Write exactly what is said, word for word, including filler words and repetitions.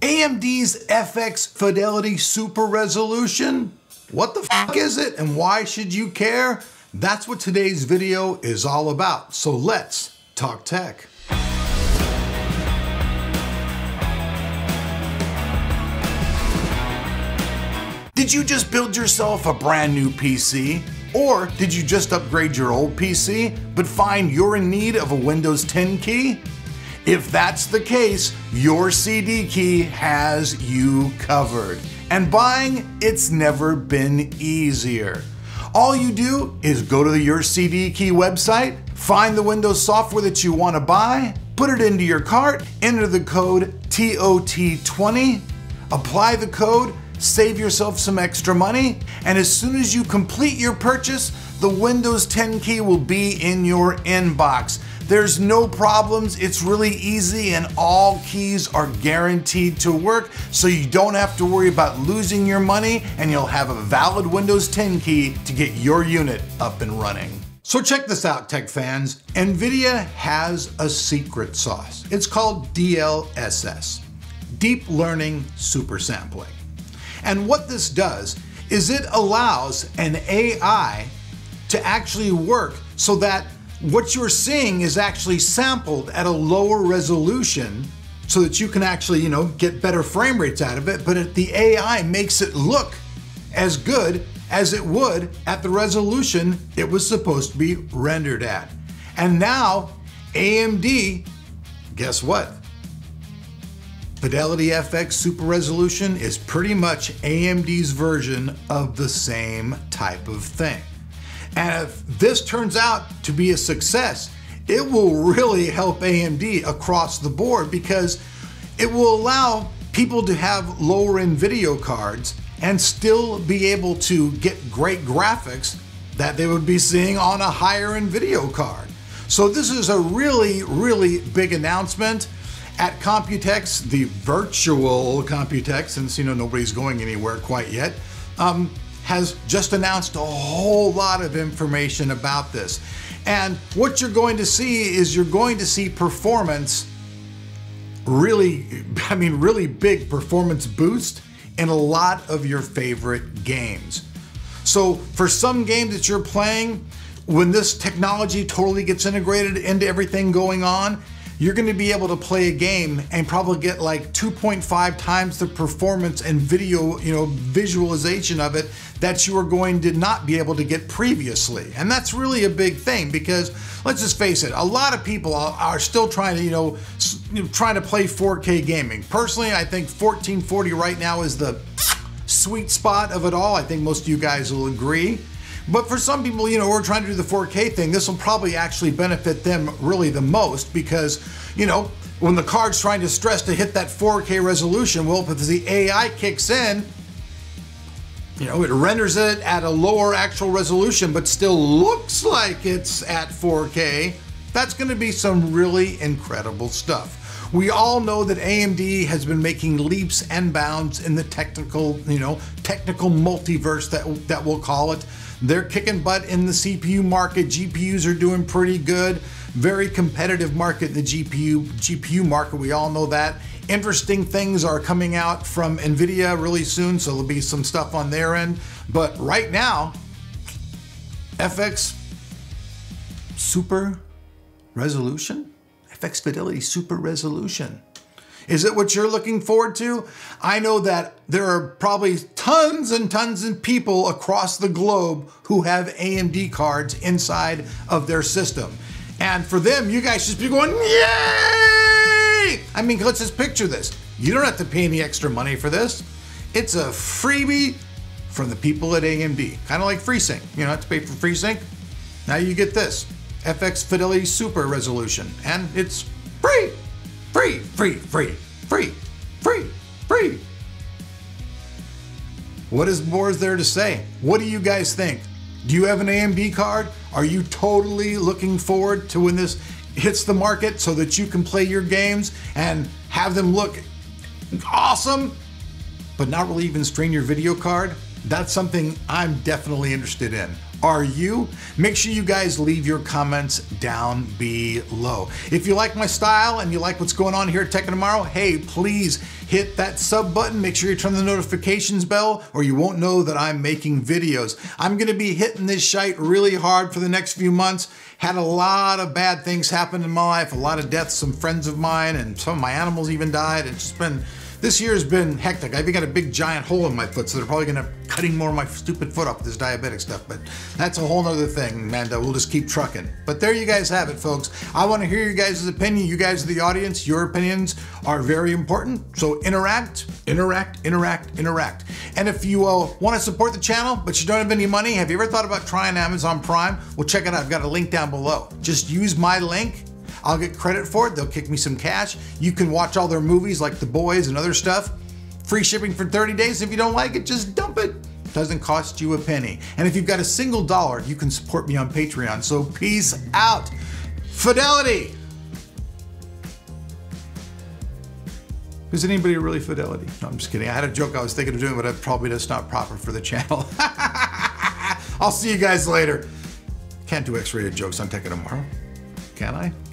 A M D's F X Fidelity Super Resolution? What the fuck is it and why should you care? That's what today's video is all about. So let's talk tech. Did you just build yourself a brand new P C? Or did you just upgrade your old P C, but find you're in need of a Windows ten key? If that's the case, your C D key has you covered. And buying, it's never been easier. All you do is go to the Your C D Key website, find the Windows software that you want to buy, put it into your cart, enter the code T O T twenty, apply the code, save yourself some extra money, and as soon as you complete your purchase, the Windows ten key will be in your inbox. There's no problems, it's really easy, and all keys are guaranteed to work, so you don't have to worry about losing your money, and you'll have a valid Windows ten key to get your unit up and running. So check this out, tech fans. NVIDIA has a secret sauce. It's called D L S S, Deep Learning Super Sampling. And what this does is it allows an A I to actually work so that what you're seeing is actually sampled at a lower resolution so that you can actually, you know, get better frame rates out of it, but the A I makes it look as good as it would at the resolution it was supposed to be rendered at. And now A M D, guess what? Fidelity F X Super Resolution is pretty much A M D's version of the same type of thing. And if this turns out to be a success, it will really help A M D across the board because it will allow people to have lower end video cards and still be able to get great graphics that they would be seeing on a higher end video card. So this is a really, really big announcement. At Computex, the virtual Computex, since you know nobody's going anywhere quite yet, um, has just announced a whole lot of information about this. And what you're going to see is you're going to see performance, really, I mean, really big performance boost in a lot of your favorite games. So for some games that you're playing, when this technology totally gets integrated into everything going on, you're going to be able to play a game and probably get like two point five times the performance and video, you know, visualization of it that you were going to not be able to get previously. And that's really a big thing because let's just face it, a lot of people are still trying to, you know, trying to play four K gaming. Personally, I think fourteen forty right now is the sweet spot of it all. I think most of you guys will agree. But for some people, you know, who are trying to do the four K thing, this will probably actually benefit them really the most because, you know, when the card's trying to stress to hit that four K resolution, well, if the A I kicks in, you know, it renders it at a lower actual resolution, but still looks like it's at four K. That's going to be some really incredible stuff. We all know that A M D has been making leaps and bounds in the technical, you know, technical multiverse that, that we'll call it. They're kicking butt in the C P U market. G P Us are doing pretty good. Very competitive market in the G P U, G P U market. We all know that. Interesting things are coming out from NVIDIA really soon, so there'll be some stuff on their end. But right now, F X Super Resolution? F X Fidelity Super Resolution. Is it what you're looking forward to? I know that there are probably tons and tons of people across the globe who have A M D cards inside of their system. And for them, you guys should be going, yay! I mean, let's just picture this. You don't have to pay any extra money for this. It's a freebie from the people at A M D. Kind of like FreeSync. You don't have to pay for FreeSync. Now you get this, F X Fidelity Super Resolution. And it's free. Free, free, free, free, free, free. What is more is there to say? What do you guys think? Do you have an A M D card? Are you totally looking forward to when this hits the market so that you can play your games and have them look awesome, but not really even strain your video card? That's something I'm definitely interested in. Are you? Make sure you guys leave your comments down below. If you like my style and you like what's going on here at Tech Tomorrow, hey, please hit that sub button. Make sure you turn the notifications bell or you won't know that I'm making videos. I'm gonna be hitting this shite really hard for the next few months. Had a lot of bad things happen in my life, a lot of deaths, some friends of mine, and some of my animals even died. It's just been, this year has been hectic. I've even got a big giant hole in my foot, so they're probably gonna cutting more of my stupid foot off with this diabetic stuff, but that's a whole nother thing, man. We'll just keep trucking. But there you guys have it, folks. I wanna hear your guys' opinion. You guys are the audience. Your opinions are very important. So interact, interact, interact, interact. And if you uh, wanna support the channel, but you don't have any money, have you ever thought about trying Amazon Prime? Well, check it out. I've got a link down below. Just use my link. I'll get credit for it. They'll kick me some cash. You can watch all their movies like The Boys and other stuff. Free shipping for thirty days. If you don't like it, just dump it. Doesn't cost you a penny. And if you've got a single dollar, you can support me on Patreon. So peace out. Fidelity. Is anybody really Fidelity? No, I'm just kidding. I had a joke I was thinking of doing, but it probably just not proper for the channel. I'll see you guys later. Can't do X-rated jokes on Tech Tomorrow, can I?